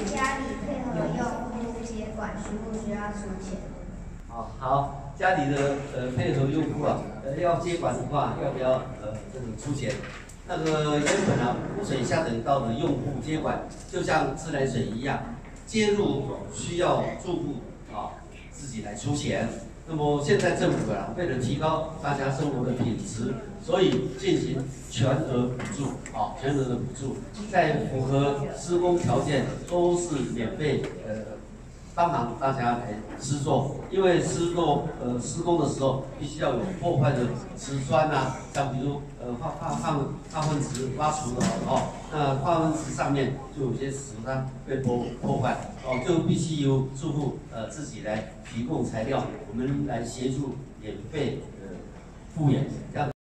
家里配合用户接管，需不需要出钱？ 好，家里的配合用户啊，要接管的话，要不要这个出钱？那个原本啊，污水下水道的用户接管，就像自来水一样，接入需要住户自己来出钱。那么现在政府啊，为了提高大家生活的品质，所以进行全额补助全额的补助，在符合施工条件都是免费帮忙大家来施作，因为施工的时候必须要有破坏的瓷砖啊，像比如化粪池挖除了那化粪池上面就有些瓷砖被破坏就必须由住户自己来提供材料，我们来协助免费复原这样。